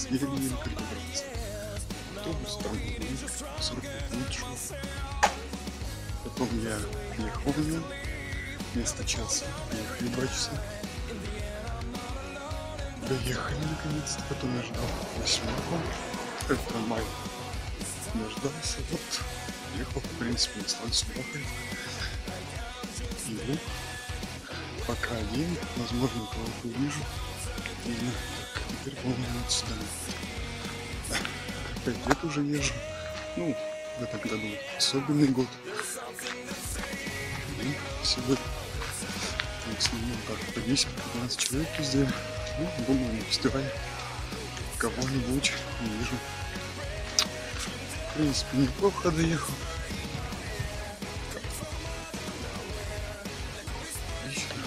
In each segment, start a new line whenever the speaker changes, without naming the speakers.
еле-еле как добраться. Автобус там 45 минут шел. Потом я ехал в него. Вместо часа ехали 2 часа. Доехали наконец-то. Потом я ждал 8-ку. Это трамвай. Дождался. Вот. Ехал, в принципе, на станцию плохо. И вот. Пока один. Возможно, кого-то увижу. И так, теперь, по-моему, отсюда. 5 лет уже езжу. Ну, в этом году особенный год. И сегодня в основном как по 10-15 человек везде. Ну, думаю, на фестивале кого-нибудь увижу. В принципе, неплохо доехал. Отлично.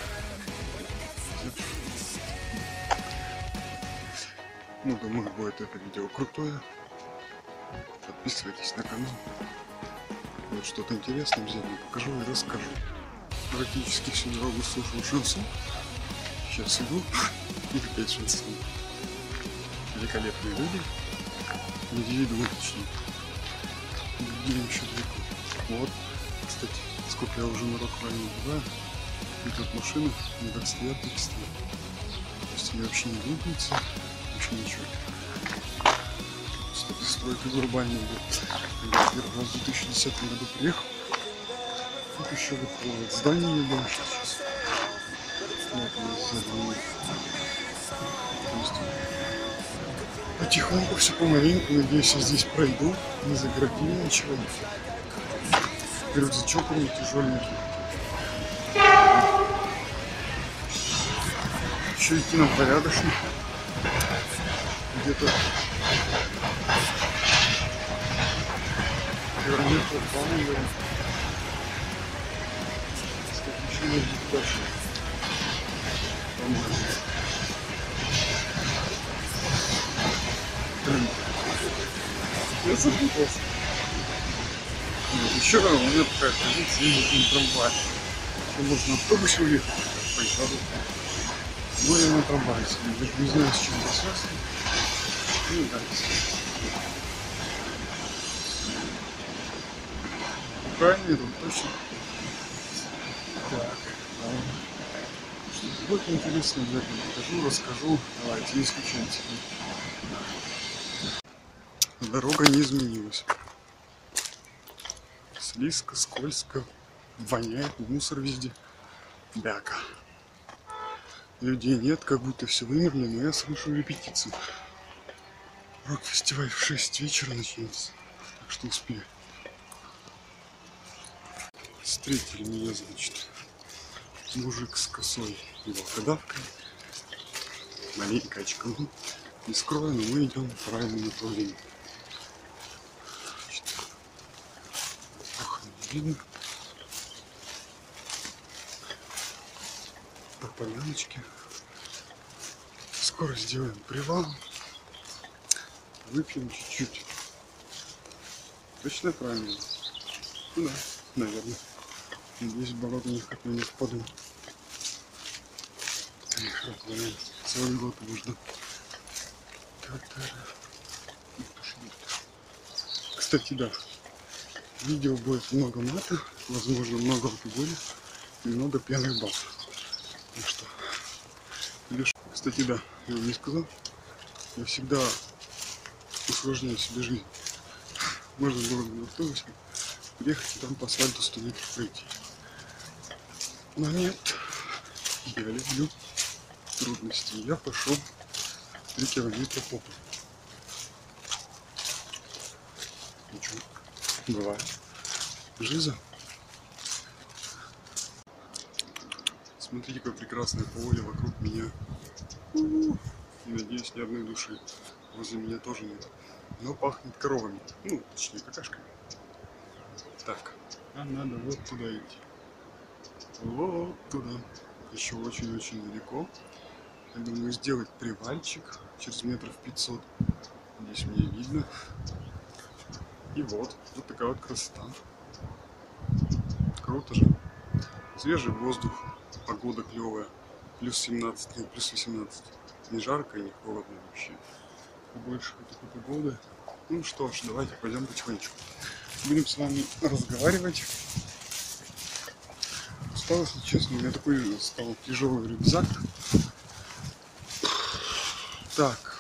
Ну, думаю, будет это видео крутое. Подписывайтесь на канал. Вот что-то интересное обязательно покажу и расскажу. Практически всю дорогу слушал шансон. Сейчас иду и опять шансон. Великолепные люди. Где иду, точнее. Где еще далеко. Вот, кстати, сколько я уже на Рок-Районе бываю. И тут машины не так стоят, так стоят. То есть они вообще не двигаются, вообще ничего. Кстати, стройка глобальная идет. Я первый раз в 2010 году приехал. Тут еще выходит здание не дальше сейчас. Вот у нас задание. То есть потихоньку, все помаленьку, надеюсь, я здесь пройду. Не загородили ничего. Рюкзачок у меня тяжеленький. Еще идти нам порядочно. Где-то километр 2, наверное. Кстати, еще не будет дальше. Я запутался. Еще у меня такая позиция, ездить на трамвае. Можно на автобусе уехать, поезжу. Ну я на трамвае сегодня, даже не знаю, с чем это связано. Ну да. Правильно иду, точно. Так, что-то будет интересно, обязательно покажу, расскажу. Давайте, не исключайте. Дорога не изменилась. Слизко, скользко, воняет, мусор везде. Бяка. Людей нет, как будто все вымерли, но я слышу репетицию. Рок-фестиваль в 6 вечера начнется, так что успею. Встретили меня, значит, мужик с косой и волкодавкой. Маленько очком. Не скрою, но мы идем в правильном направлении. Плохо не видно. По поляночке. Скоро сделаем привал. Выпьем чуть-чуть. Точно правильно? Ну да, наверное. Надеюсь, в болото никак не впаду. Целый год его жду. Кстати, да. Видео будет много мата, возможно, много алкоголя и много пьяных баб. Ну что, кстати, да, я вам не сказал, я всегда усложняю себе жизнь. Можно было на автобусе приехать и там по асфальту 100 метров пройти. Но нет, я люблю трудности. Я пошел 3 километра по полу. Ничего, бывает. Жиза. Смотрите, какое прекрасное поле вокруг меня. И надеюсь, ни одной души. Возле меня тоже нет. Но пахнет коровами. Ну, точнее, какашками. Так, а надо вот туда идти. Вот туда. Еще очень-очень далеко. Я думаю, сделать привальчик через метров 500. Здесь мне видно. И вот такая вот красота. Круто же. Свежий воздух. Погода клевая. Плюс 17, нет, плюс 18. Не жарко и не холодно вообще. побольше такой погоды. Ну что ж, давайте пойдем потихонечку. Будем с вами разговаривать. Устал, если честно, у меня такой стал тяжелый рюкзак. Так.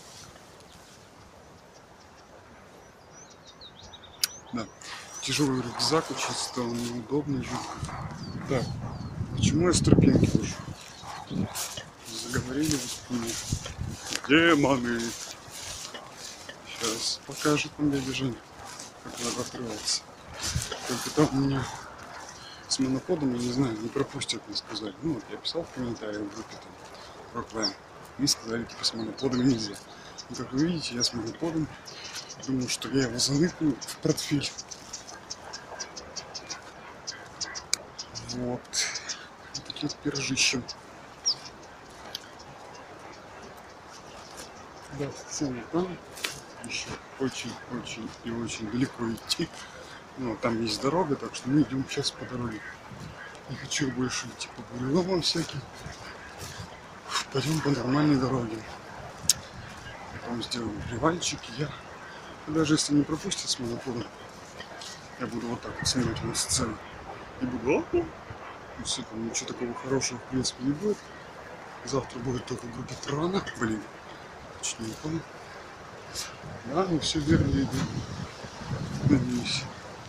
Да. Тяжелый рюкзак, очень стал неудобный, жутко. Так. Почему я с тропинки уже? Заговорили воспоминания. Демоны. Сейчас покажет нам дядя Женя, как надо открываться. Только там у меня с моноподом, я не знаю, не пропустят, мне сказали. Ну вот я писал в комментариях в группе там Rockline. Мне сказали, типа с моноподом нельзя. Ну, как вы видите, я с моноподом. Думаю, что я его заныкну в портфель. Вот. Таким пирожищем. Да, сцена там. Еще очень и очень далеко идти. Но там есть дорога, так что мы идем сейчас по дороге. Не хочу больше идти по буреломам всяким. Пойдем по нормальной дороге. Потом сделаем привальчик. Я даже если не пропустят с моноподом, я буду вот так вот снимать на сцену. И буду все там ничего такого хорошего в принципе не будет. Завтра будет только группа Трана. Блин, чуть не помню. Да, ну все верно иду. Надеюсь.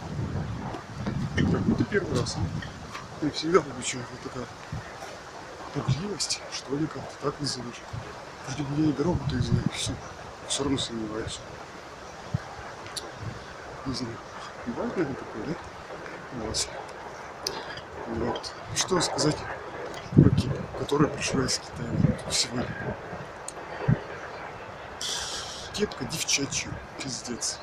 Как будто первый раз. Я всегда почему-то такая пугливость, что ли, как-то так назовешь. Вроде бы я и дорогу-то и знаю, все равно сомневаюсь. Не знаю. Бывает, наверное, такое, да? Вот. Вот. Что сказать про кепку, которая пришла из Китая сегодня. Кепка девчачья, пиздец.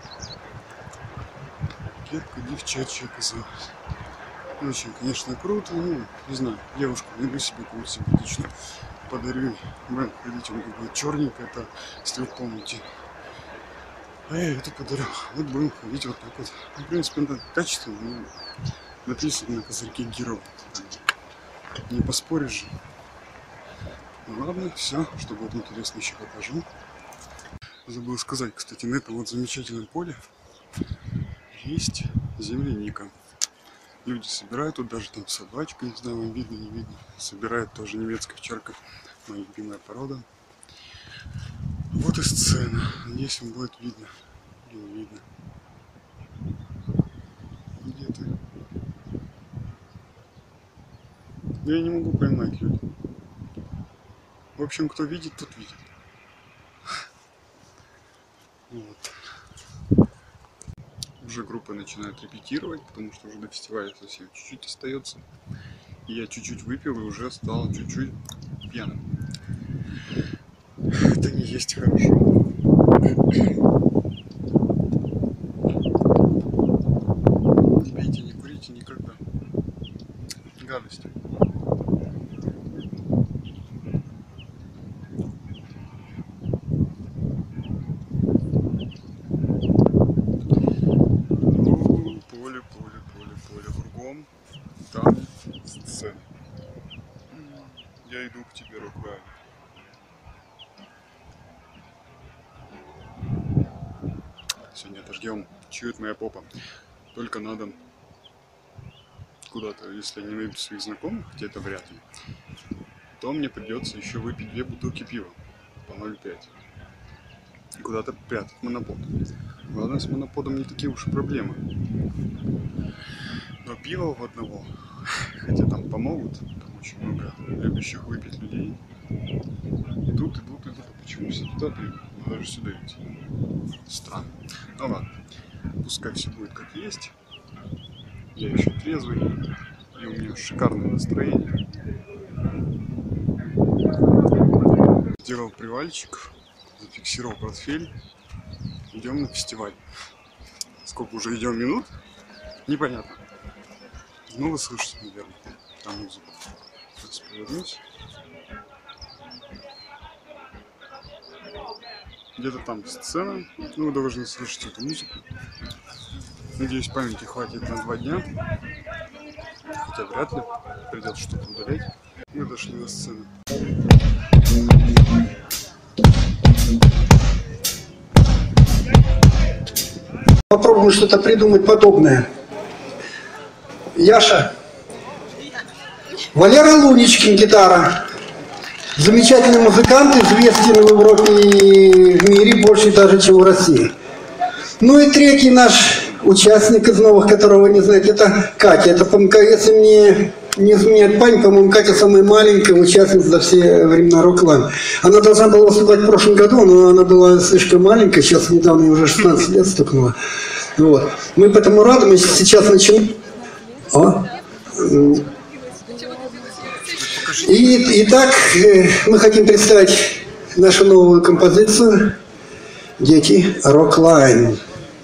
Кепка девчачья оказалась. Очень, конечно, круто. Ну, не знаю, девушку найду себе какую-то симпатичную. Подарю. Будем ходить, он будет черненькая, это, если вы помните. А я это подарю. Вот будем ходить вот так вот. В принципе, это качественно, но написано на козырьке Гиро. Не поспоришь же. Ну ладно, все, что будет интересно, еще покажу. Забыл сказать, кстати, на этом вот замечательном поле есть земляника. Люди собирают, тут даже там собачка, не знаю, вам видно, не видно. Собирает тоже немецкая овчарка, моя любимая порода. Вот и сцена. Надеюсь, вам будет видно. Или не видно. Где ты? Да я не могу поймать, люди. В общем, кто видит, тот видит. Вот. Уже группа начинает репетировать, потому что уже до фестиваля совсем чуть-чуть остается. И я чуть-чуть выпил и уже стал чуть-чуть пьяным. Это не есть хорошо. Не пейте, не курите никогда. Гадость. Поле кругом. Там сцена. Я иду к тебе, Rockline. Сегодня отождем. Чует моя попа. Только надо куда-то, если я не найду своих знакомых, хотя это вряд ли, то мне придется еще выпить 2 бутылки пива по 0,5. И куда-то прятать монопод. Ладно, с моноподом не такие уж и проблемы. Но пива в одного, хотя там помогут, там очень много любящих выпить людей. Идут, а почему все туда пьют? Ну, даже сюда идти. Странно. Ну ладно, пускай все будет как есть. Я еще трезвый, и у меня шикарное настроение. Сделал привальчик, зафиксировал портфель. Идем на фестиваль. Сколько уже идем минут? Непонятно. Ну, вы слышите, наверное, там музыку. Сейчас повернусь. Где-то там сцена. Ну, вы должны слышать эту музыку. Надеюсь, памяти хватит на 2 дня. Хотя вряд ли. Придется что-то удалять. Мы дошли до сцены.
Попробуем что-то придумать подобное. Яша. Валера Луничкин, гитара. Замечательный музыкант, известен в Европе и в мире больше даже, чем в России. Ну и третий наш участник из новых, которого вы не знаете, это Катя. Это, если мне не изменяет память, по-моему, Катя самая маленькая участница за все времена Rockline. Она должна была выступать в прошлом году, но она была слишком маленькая, сейчас недавно ей уже 16 лет стукнуло. Вот. Мы поэтому рады, мы сейчас начнем. Итак, мы хотим представить нашу новую композицию «Дети Rockline».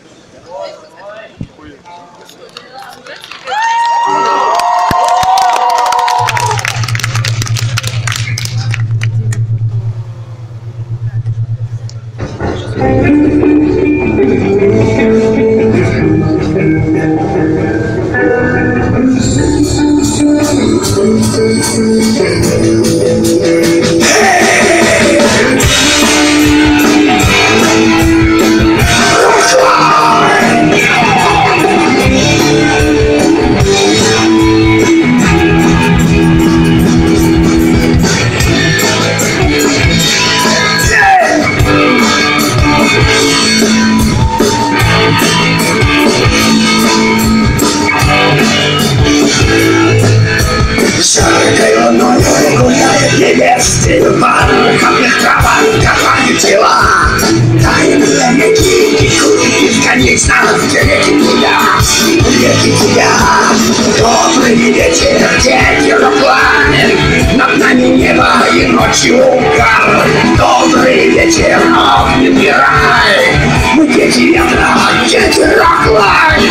Добрый вечер, дети Rockline, над нами небо и ночью угар. Добрый вечер, огненный рай, мы дети ветра, дети Rockline.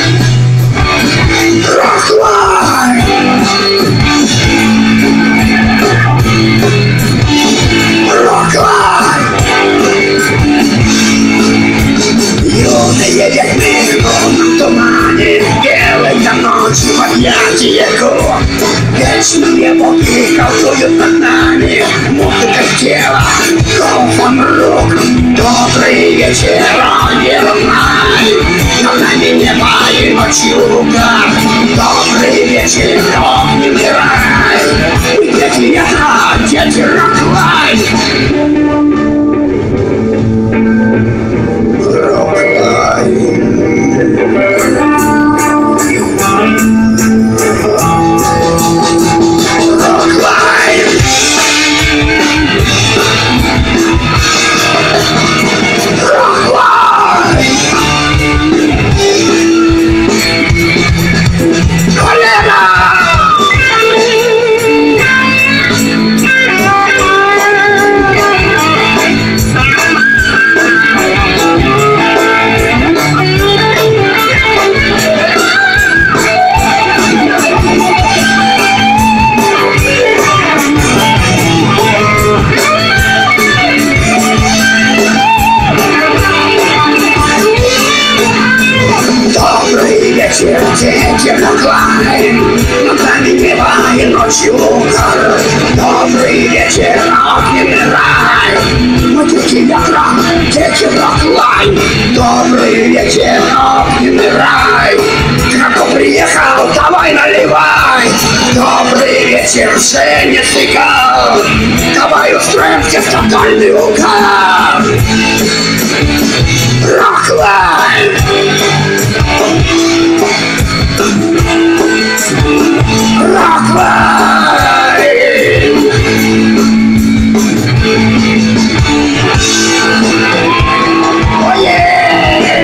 Rockline. Rockline. Юные ведьмы в лунном тумане, белой до ночи в объятии гор. Вечные боги колдуют над нами, музыка тела, голосом рук. Добрый вечер, Rockline, над нами небо и ночью угар. Добрый вечер, огненный рай, мы дети ветра, дети Rockline. Дети Rockline, над нами небо и ночью угар. Добрый вечер, огненный рай, мы дети ветра, дети Rockline. Добрый вечер, огненный рай, как приехал, давай наливай. Добрый вечер, Женя Цыган, давай устроим тебе тотальный угар. Rockline. Oh yeah!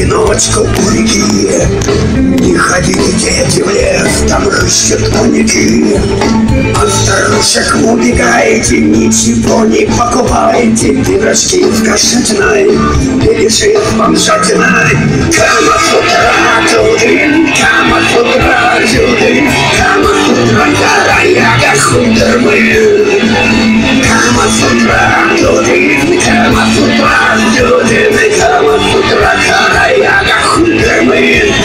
одиночку у реки. Не ходите, дети, в лес, там рыщут коньяки. От старушек убегайте, ничего не покупайте. Пирожки с кошечной, беляши с бомжатиной. Камасутра тудын, Камасутра тудын, Камасутра караяга худермын. Камасутра тудын, Камасутра тудын, Камасутра караяга худермын.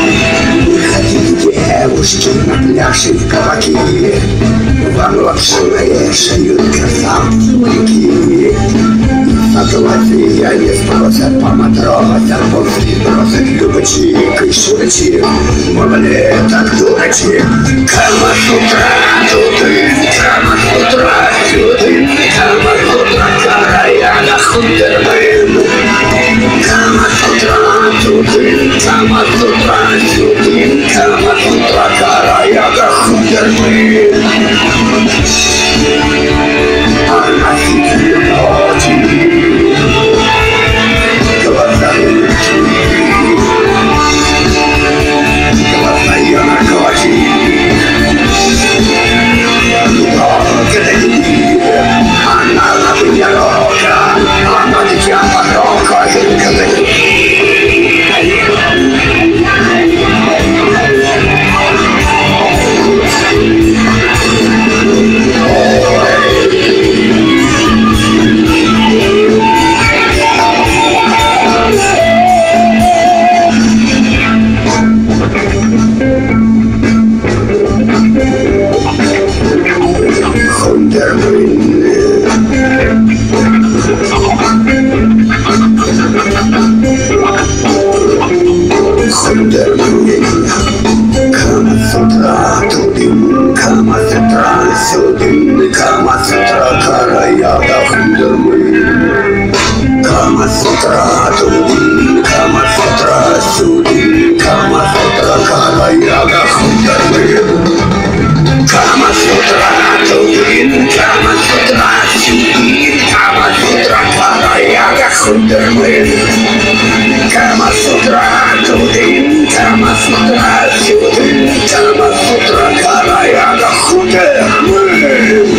Девушки на пляже в кабаке, вам лапшиные шают красавцы моряки. На голове я не спросят по матросам, после бросят любачи, кайшурачи, молодые так дурачи. Камасутра тудын, Камасутра тудын, Камасутра караяга худермын. Камасутра тудын, Камасутра тудын, Камасутра караяга худермын. Она хитрая ночи, глаза ее наркотики. Когда не она рабыня рока, она дитя порока, когда Камасутра тудын, Камасутра сюдын, Камасутра караяга худермын. Камасутра тудын, Камасутра сюдын, Камасутра караяга худермын. Камасутра тудын, Камасутра сюдын, Камасутра караяга худермын. Камасутра тудын, Камасутра сюдын, Камасутра караяга худермын.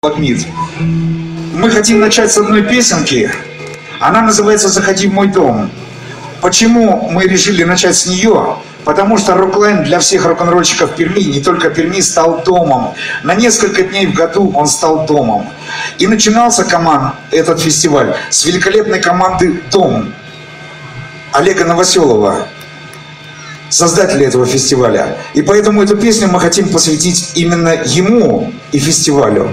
Лагмит. Мы хотим начать с одной песенки. Она называется «Заходи в мой дом». Почему мы решили начать с нее? Потому что Рокленд для всех рок-н-ролльщиков Перми, не только Перми, стал домом. На несколько дней в году он стал домом. И начинался этот фестиваль с великолепной команды «Дом» Олега Новоселова, создателя этого фестиваля. И поэтому эту песню мы хотим посвятить именно ему и фестивалю.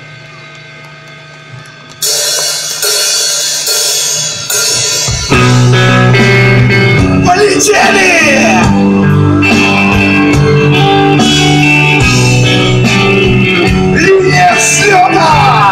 Полетели! Линия взлета!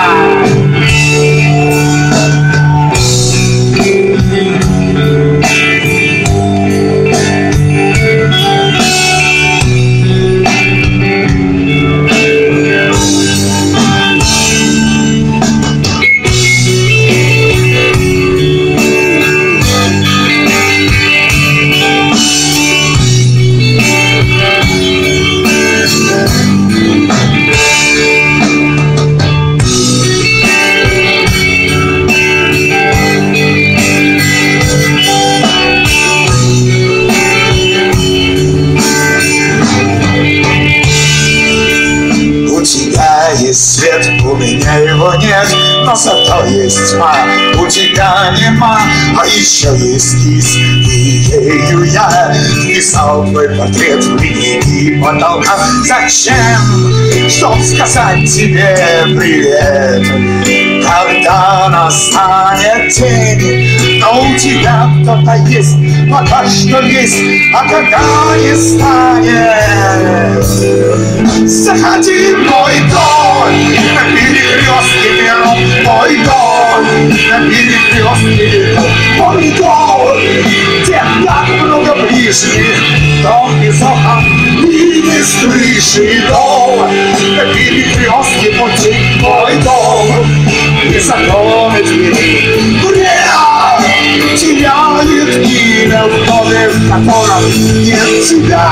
Свет, у меня его нет, но зато есть тьма. У тебя нема, а еще есть кисть, и ею я писал твой портрет в линии потолка. Зачем? Чтоб сказать тебе привет, когда настанет день. Но у тебя кто-то есть, пока что есть, а когда не станет, заходи в мой дом, на перекрестке миров, мой дом, на перекрестке миров, мой дом, где так много ближних, дом без окон и без крыши, дом, на перекрестке пути, мой дом, без окон и двери. Время теряет имя в доме, в котором нет тебя.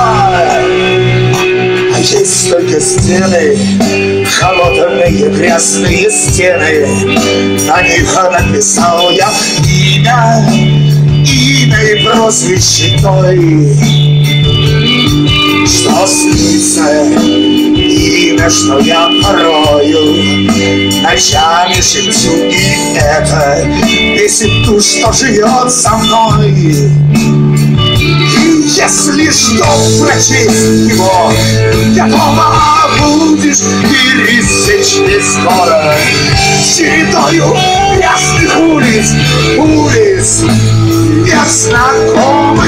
Есть только стены, холодные грязные стены. На них написал я имя и прозвище той, что снится, имя, что я порою ночами шепчу, и это бесит ту, что живет со мной. Если что прочесть его, готова будешь пересечь весь город чередою грязных улиц незнакомых.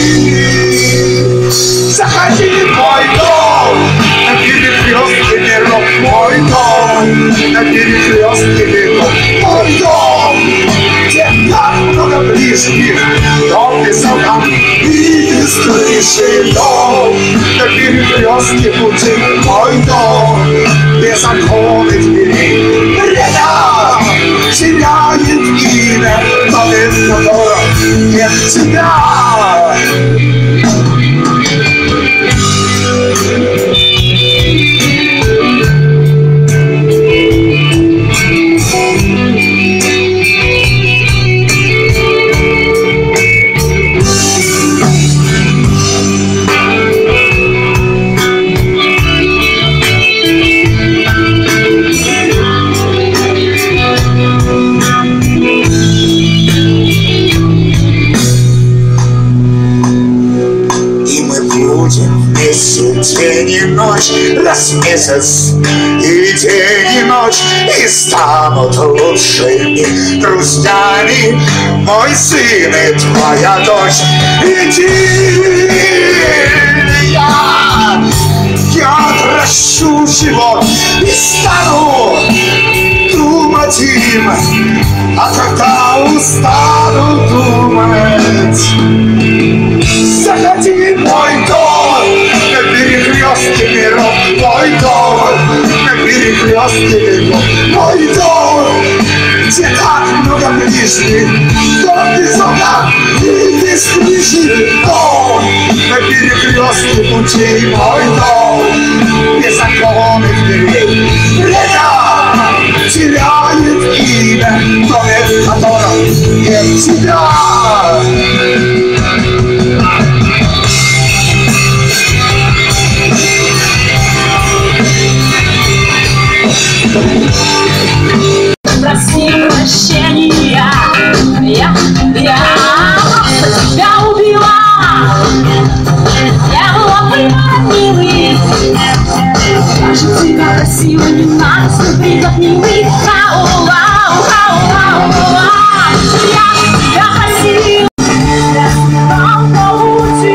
Заходи в мой дом, на перекрестке миров, мой дом, на перекрестке миров, мой дом, где так много ближних, дом без окон и без крыши, дом, на перекрестке пути, мой дом, без оконных дверей. Время теряет имя, но без которого нет тебя. День и ночь, раз в месяц, и день и ночь, и станут лучшими друзьями мой сын и твоя дочь. Иди, я прощу живот и стану думать им, а когда устану думать, заходи в мой дом, на перекрестке миров, мой дом, на перекрестке миров, мой дом, где так много ближних, дом без окна и без крыши, дом, на перекрестке путей, мой дом, без оконных дверей. Время тебя.
Проси прощения, я тебя убила. Я была милый, даже тебя красиво не надо, сюрпризов милый. Я тебя просила, получи,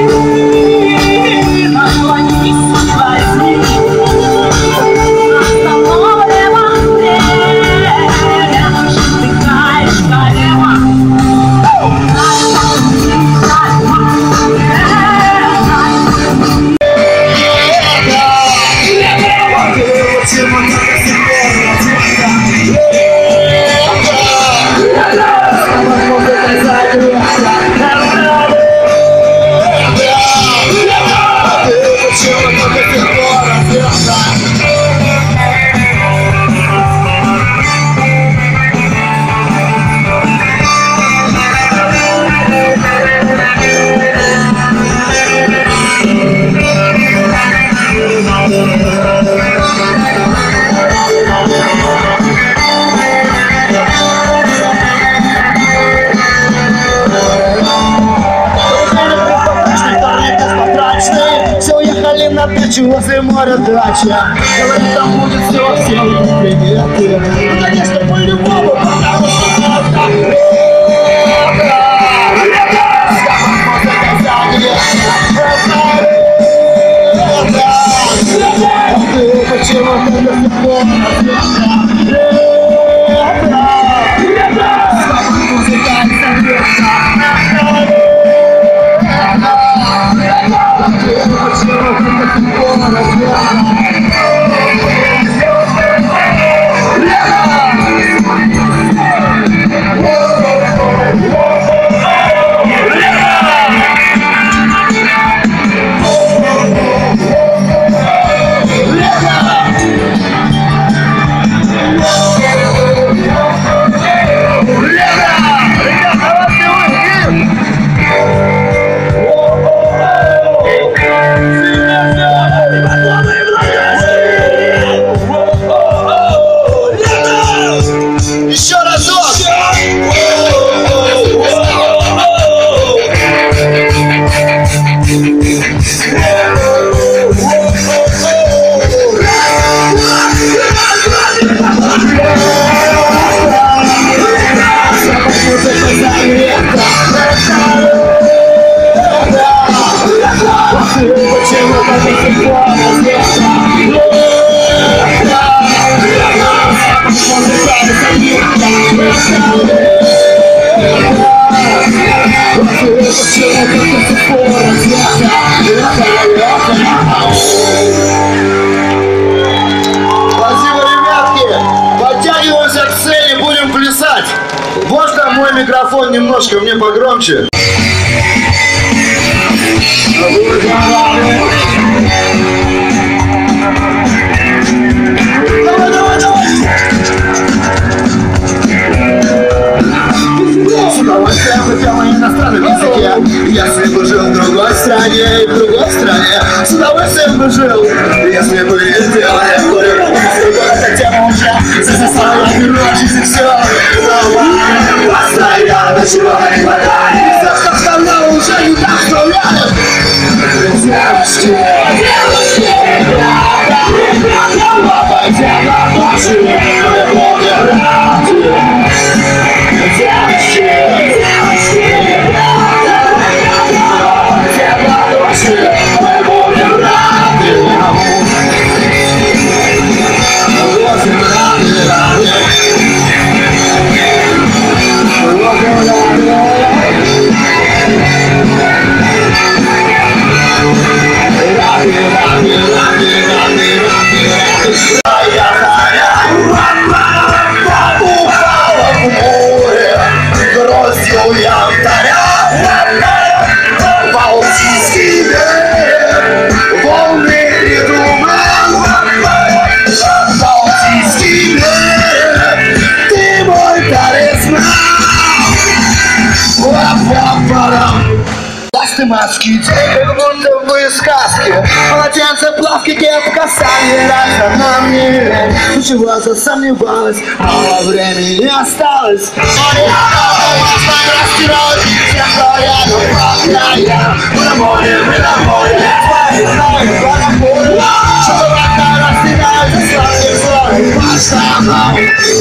наклонись, возьми.
Возле моря дача, говорит, там будет все, всем приветы. Ну, конечно, по-любому, потому что это почему ты до сих пор микрофон немножко мне погромче. Давай, давай, давай. С удовольствием хотел на иностранном языке. Если бы жил в другой стране и в другой стране, с удовольствием бы жил. Если бы ездил, я бы эта тема уже заставила мирочить и все. Постоянно чего не хватает. Все, что вставлял, уже не так вставляют. Девочки, девочки, ребята, пойдем на ночи, мы будем рады. Девочки, девочки, ребята, пойдем на ночи, мы будем рады. Будем рады, рады. Бросил я вторя Балтийский берег, волны придумал. Балтийский берег, ты мой талисман. краски, день как будто бы сказки. Полотенце, плавки, кепка, сани, раз нам не лень. Ничего засомневалась, мало времени осталось. Но я важно растирать, всех, кто рядом, плавная. Мы на море, твои знаем, кто на поле. Что-то как-то растирают, сладкий злой. Пошла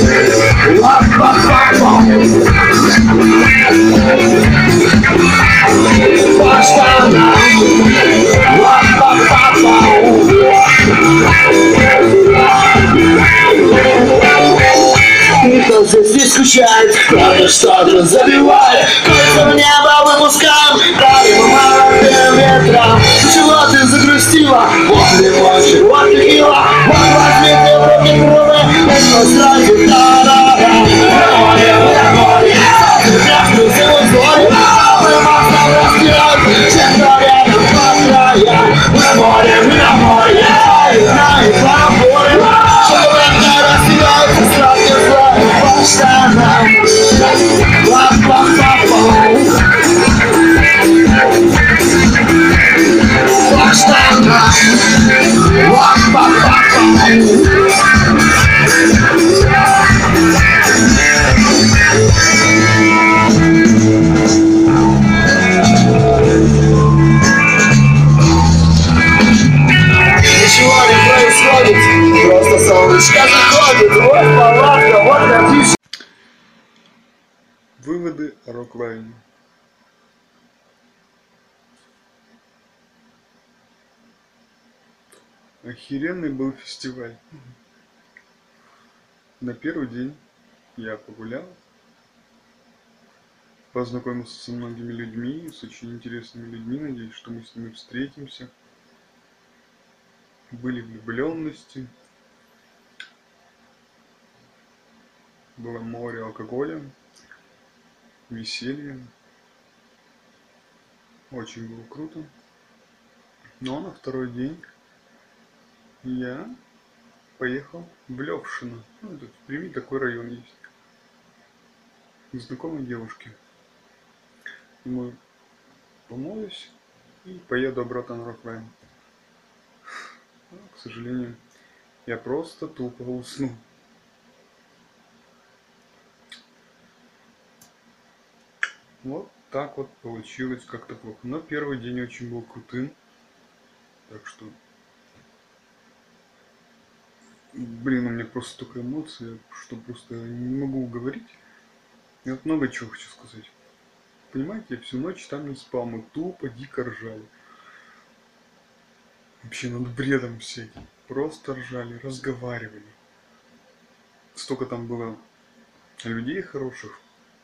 никто здесь не скучает, кто-то что-то забивает. Кольца в небо выпускаем, правим молодым ветром. Чего ты загрустила? Вот любовь, вот текила. Вот возьми ты в руки трубы, это сразу та-ра-ра. На море, грязный зимой злой. Мы маслом растираем, чем кто рядом по краям. На море, знаем по морю. Человека растирается, сладкий злой. По штанам, ла-ла-ла-ла. По штанам, ла-ла-ла-ла. Ничего не происходит, просто солнышко заходит. Вот палатка, вот отлично.
Выводы о Роклайне. Охеренный был фестиваль. На первый день я погулял, познакомился со многими людьми, с очень интересными людьми. Надеюсь, что мы с ними встретимся. Были влюбленности, было море алкоголя, веселья. Очень было круто. Но на второй день я поехал в Левшино. Ну, тут в Перми такой район есть. К знакомой девушке. Думаю, помолюсь и поеду обратно на Роклайн. Но, к сожалению, я просто тупо уснул. Вот так вот получилось как-то плохо. Но первый день очень был крутым. Так что... Блин, у меня просто столько эмоций, что просто не могу говорить. Я вот много чего хочу сказать. Понимаете, я всю ночь там не спал, мы тупо дико ржали. Вообще над бредом всяким. Просто ржали, разговаривали. Столько там было людей хороших,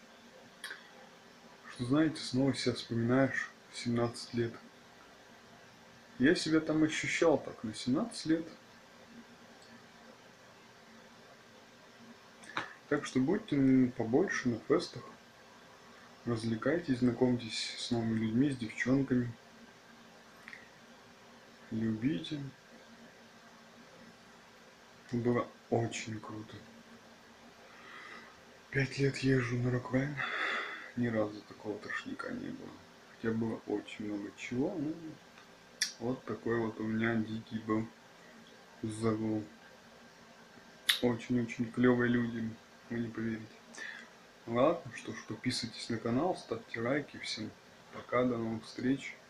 что, знаете, снова себя вспоминаешь 17 лет. Я себя там ощущал так на 17 лет. Так что будьте побольше на фестах. Развлекайтесь, знакомьтесь с новыми людьми, с девчонками. Любите. Было очень круто. 5 лет езжу на Роклайн. Ни разу такого тошника не было. Хотя было очень много чего. Ну, вот такой вот у меня дикий был загул. Очень-очень клевые люди. Вы не поверите. Ладно, что ж, подписывайтесь на канал, ставьте лайки. Всем пока, до новых встреч.